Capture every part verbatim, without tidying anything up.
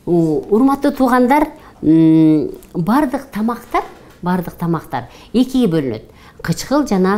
урматтуу туугандар, бардык тамактар, бардык тамактар экиге бөлүнөт. Кычкыл жана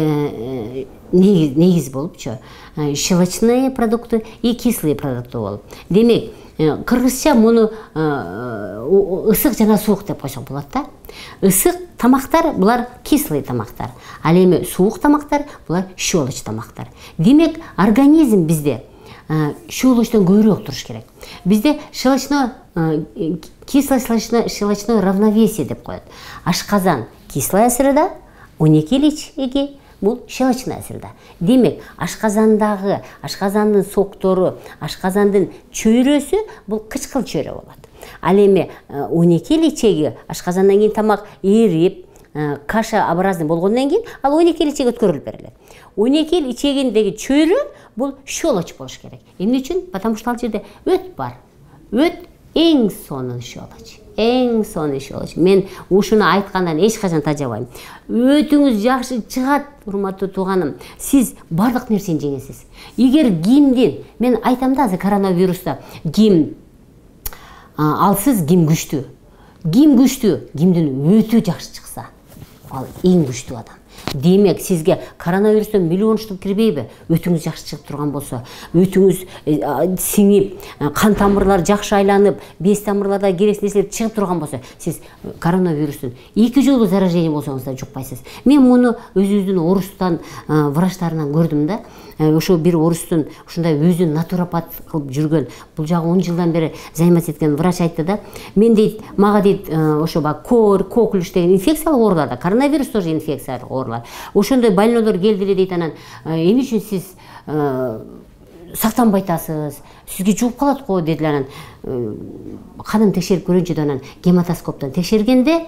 негиз болупчу. Щелочные продукты и кислые продукты болуп. Демек, кыргызча муну ысык жана суук деп койсок болот да. Ысык тамактар булар кислый тамактар. Ал эми суук тамактар булар щелочь тамактар. Демек, организм бизде щелочтон көбүрөөк туруш керек. Бизде щелочное кисло-щелочное равновесие деп коет. Ашказан кислая среда, он эки эл ичеги бул щелочная среда. Демек, ашказандагы, ашказандын соктору, ашказандын чөйрөсү бул кычкыл чөйрө болот. Ал эми он эки эл ичеги ашказандан кийин тамак эрип, каша образный болгондон кийин ал он эки эл ичеге өткөрүлүп берилет. он эки эл ичегиндеги чөйрө бул щелочь болуш керек. Эмне үчүн? Потому что ал жерде өт бар. Өт эң сонун щелочь. Эң сонун щелочь. Мен ушуну айткандан эч качан тажабайм. Өтүңүз жакшы чыгат, урматтуу тууганым. Сиз бардык нерсени жеңесиз. Эгер гимдин, мен айтам да азыр коронавируста гим алсыз, гим күчтүү. Гим күчтүү, гимдин өтү жакшы чыкса, ал эң күчтүү адам. Демек, сизге коронавирустан миллион штук кирбейби? Өтүңүз жакшы чыгып турган болсо, өтүңүз сиңип, кан тамырлар жакшы айланып, бес тамырларда керексиз нерселер чыгып турган болсо, сиз коронавирустун эки жолу заражение болсоңуз да жукпайсыз. Мен муну өзүбүздүн орустан врачтарынан көрдүм да. Ошо бир орустун ушундай өзүн натуропат кылып жүргөн, бул жагы он жылдан бери заниматься эткен врач айтты да. Мен дейт, мага дейт, ошо бак кор, коклюш деген инфекциялык ооруларда, коронавирус тоже инфекциялык оорулар. Ошондой больнойлор келди эле дейт, анан эмне үчүн сиз сактанбай атасыз, сизге жугуп калат го дедилер. Анан канын текшерип көрөнчү деп анан гематоскоптон текшергенде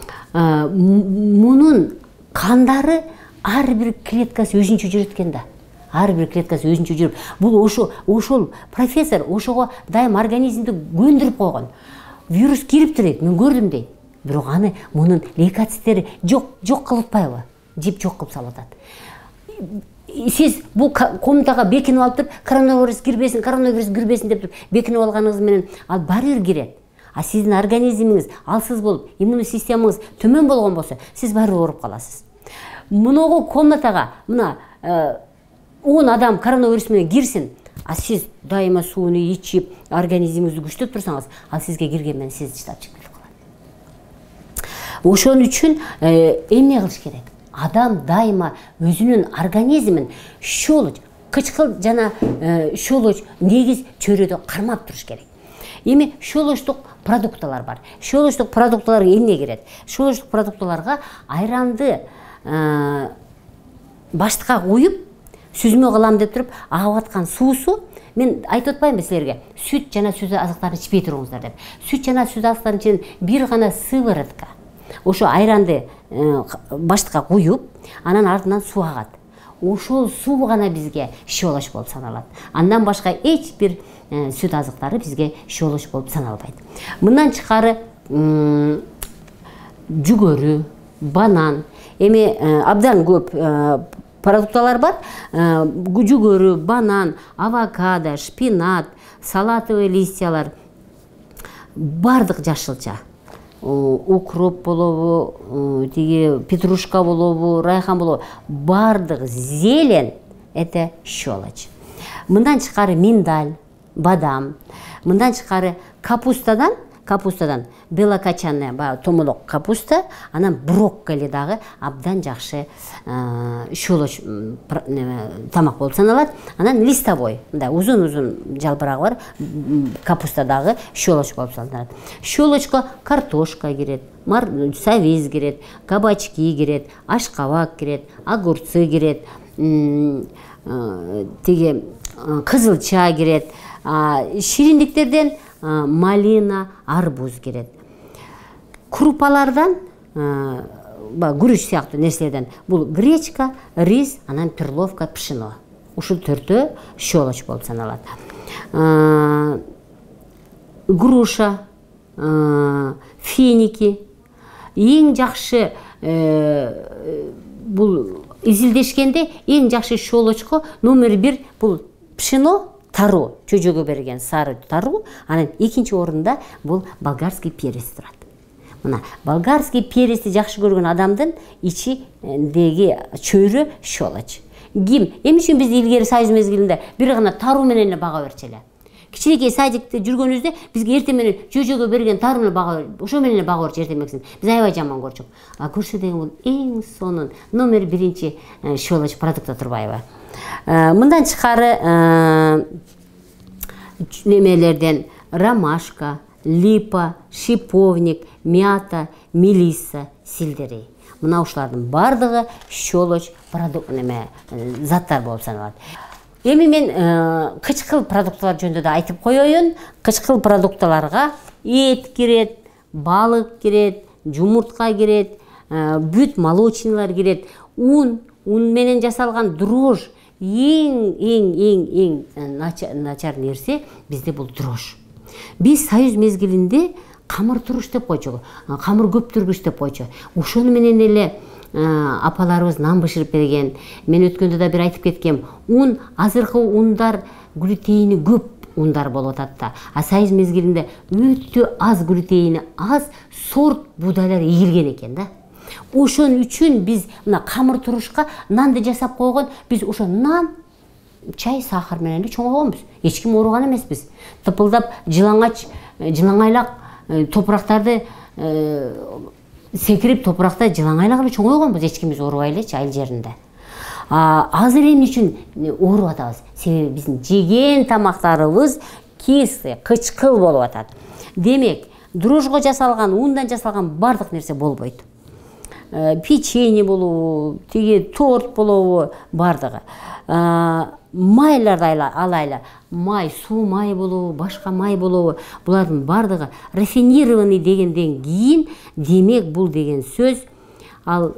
мунун кандары ар бир клеткасы өзүнчө жүрөт экен да. Ар бир клеткасы өзүнчө жүрүп, бул ошо ошол профессор ошого дайым организмди көндүрүп койгон. Вирус кирип дейт, мен көрдүм дейт. Бирок аны мунун лейкоциттери жок, жок кылып атпайбы? Жип жок кылып салып атат. Сиз бул комнатага бекинип алып туруп, коронавирус кирбесин, коронавирус кирбесин деп туруп бекинип алганыңыз менен ал баары бир кирет. А сиздин организмиңиз алсыз болуп, иммундук системаңыз төмөн болгон болсо, сиз баары ооруп каласыз. Муногу комнатага мына он адам коронавирус менен кирсин, а сиз дайыма сууну ичип, организмиңизди күчтөп турсаңыз, ал сизге кирген менен сизди чыдап чыкпай калат. Ошон үчүн эмне кылыш керек? Адам дайыма өзүнүн организмин щелочь, кычкыл жана щелочь негиз чөйрөдө кармап туруш керек. Эми щелочтук продукталар бар. Щелочтук продукталар эмне кирет? Щелочтук продукталарга айранды баштыкка куюп, сүзмө кылам деп туруп, агып аткан суусу, мен айтып атпаймынбы силерге, сүт жана сүт азыктарын ичпей туруңуздар деп. Сүт жана сүт азыктарын ичинен бир гана сыворотка ошо айранды баштыкка куюп, анан артынан суу агат. Ошол суу гана бизге щелочь болуп саналат. Андан башка эч бир сүт азыктары бизге щелочь болуп саналбайт. Мындан тышкары жүгөрү, банан, эми абдан көп продукталар бар. Жүгөрү, банан, авокадо, шпинат, салатовый листьялар, бардык жашылча. Укроп болобу, тиги петрушка болобу, райхан болобу, бардык зелень это щелочь. Мындан тышкары миндаль, бадам, мындан тышкары капустадан, капустадан белокочанная, томолок капуста, анан брокколи дагы абдан жакшы щелочь тамак болуп саналат. Анан листовой, да, узун-узун жалбырагы бар, капуста дагы щелочь болуп саналат. Щелочко картошка кирет, савиз кирет, кабачки кирет, ашкабак кирет, огурцы кирет, тиги кызылча кирет, шириндиктерден малина, арбуз кирет. Крупалардан, күрүч сыяктуу нерселерден бул гречка, рис, анан перловка, пшено. Ушул төртөө щелочь болуп саналат. Груша, финики. Эң жакшы бул изилдешкенде эң жакшы щелочко номер бир бул пшено, тару, чөйжөгө берген сары тару. Анан экинчи орунда бул болгарский перец турат. Мына болгарский перецти жакшы көргөн адамдын ичидеги чөйрө щелочь. Ким? Эмне үчүн биз илгери союз мезгилинде бир гана тару менен эле бага берчү эле. Кичинекей садикте жүргөнүбүздө бизге эртең менен жөжөгө берген тару менен бага, ошо менен эле бага берчү эртемексин. Биз аябай жаман көрчүк. А көрсө деген бул эң сонун номер биринчи щелочь продукта турбайбы? Мындан тышкары немелерден ромашка, липа, шиповник, мята, мелисса, сельдерей. Мына ушулардын бардыгы щелочь продукт неме заттар болуп саналат. Эми мен кычкыл продукталар жөнүндө да айтып коеюн. Кычкыл продукталарга эт кирет, балык кирет, жумуртка кирет, бүт молочныйлар кирет, ун, ун менен жасалган дрожь. Эң эң эң эң начар нерсе бизде бул дрожь. Биз союз мезгилинде камыр туруш деп койчу, камыр көптүргүч деп койчу. Ошону менен эле апаларыбыз нан бышырып берген. Мен өткөндө да бир айтып кеткем. Ун, азыркы ундар глютейни көп ундар болуп атат да. А союз мезгилинде өтө аз глютейни, аз сорт буудайлар эгилген экен да. Ошон үчүн биз мына камыр турушка нанды жасап койгон, биз ошо нан, чай, сахар менен эле чоңойгонбуз. Эч ким ооруган эмеспиз. Тыпылдап жылаңач, жылаңайлак топурактарды секирип топуракта жылаңайлак эле чоңойгонбуз, эч кимибиз оорубай элечи айыл жеринде. Азыр эмне үчүн ооруп атабыз? Себеби биздин жеген тамактарыбыз кислый, кычкыл болуп атат. Демек, дрожжго жасалган, ундан жасалган бардык нерсе болбойт. Печенье болобу, тиги торт болобу, бардыгы. Майларды алайлы, май, суу май болобу, башка май болобу, булардын бардыгы рафинированный дегенден кийин, демек бул деген сөз ал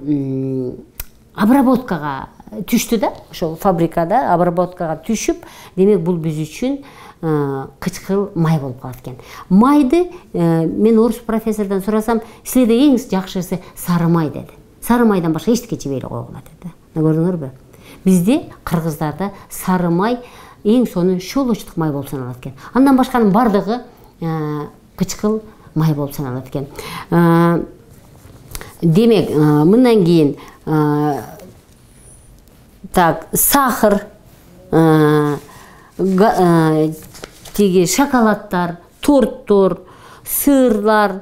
обработкага түштү да, ошол фабрикада обработкага түшүп, демек бул биз үчүн кычкыл май болуп калат экен. Майды мен орус профессордон сурасам, силерде эң жакшысы сары май деди. Сары майдан башка эчтеке жебей эле койгула деди. Көрдүңөрбү? Бизде кыргыздарда сары май эң сонун щелочтук май болуп саналат экен. Андан башканын бардыгы кычкыл май болуп саналат экен. Демек, мындан кийин так, сахар, тиги шоколадтар, торттор, сырлар,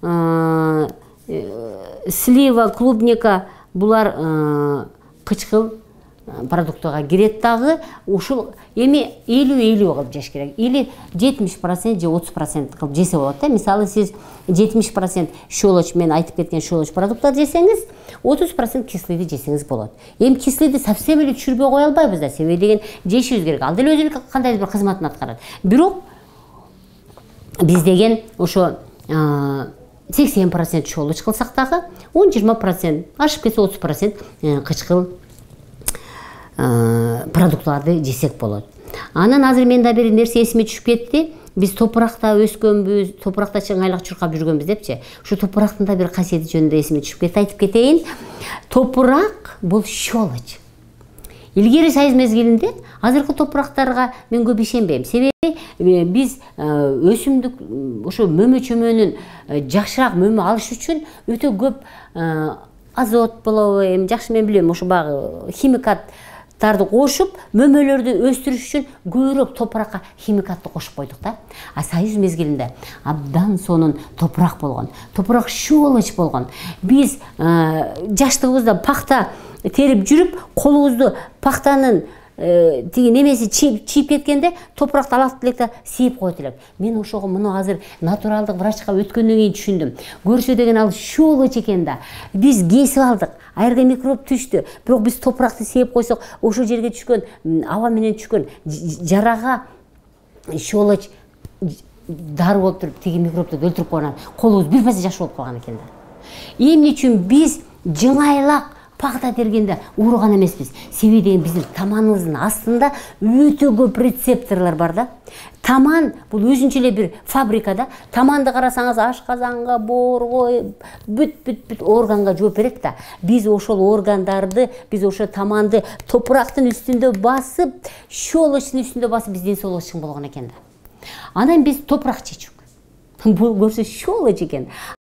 слива, клубника, булар кычкыл продуктага кирет дагы. Ушул эми элүү элүү кылып жеш керек. Или жетимиш процент же отуз процент кылып жесе болот да. Мисалы сиз жетимиш процент щелочь, мен айтып кеткен щелочь продукттар жесеңиз, отуз процент кислыйды жесеңиз болот. Эми кислыйды совсем эле түшүрбөй кое албайбыз да. Себеби деген жешибиз керек. Ал деле өзүнүн кандайдыр бир кызматын аткарат. Бирок биз деген ошо сексен процент щелочь кылсак дагы, он жыйырма процент, ашып кетсе отуз процент кычкыл продуктларды жесек болот. Анан азыр мен да бир нерсе эсиме түшүп кетти. Биз топуракта өскөнбүз, топуракта чыңайлак чуркап жүргөнбүз депчи. Ушу топурактын да бир касиети жөнүндө эсиме түшүп кетти, айтып кетейин. Топурак бул щелочь. Илгери союз мезгилинде азыркы топурактарга мен көп ишенбейм. Себеби биз өсүмдүк ошо мөмө чөмөнүн жакшыраак мөмө алыш үчүн өтө көп азот болобу, эми жакшы мен билем, ошо багы химикаттарды кошуп, мөмөлөрдү өстүрүш үчүн көбүрөөк топуракка химикатты кошуп койдук да. А союз мезгилинде абдан сонун топурак болгон. Топурак щелочь болгон. Биз жаштыгыбызда пахта терип жүрүп, колубузду пахтанын тиги немеси чийип кеткенде топуракты алат электе сээп коет элек. Мен ошого муну азыр натуралдык врачка өткөндөн кийин түшүндүм. Көрсө деген ал щелочь экен да. Биз кесип алдык, айрга микроб түштү. Бирок биз топуракты сээп койсок, ошол жерге түшкөн аба менен түшкөн жарага щелочь дару болуп туруп, тиги микробду өлтүрүп койгон. Колубуз бир пасса жакшы болуп калган экен да. Эмне үчүн биз жыңайлак пахта тергенде ууруган эмеспиз. Себеби деген биздин таманыбыздын астында өтө көп рецепторлор бар да. Таман бул өзүнчө эле бир фабрикада. Таманды карасаңыз ашказанга, боорго, бүт-бүт-бүт органга жооп берет да. Биз ошол органдарды, биз ошо таманды топурактын үстүндө басып, щелочтун үстүндө басып биз ден соолугубуз чың болгон экен да. Анан биз топурак чечүк. Бул көрсө щелочь экен.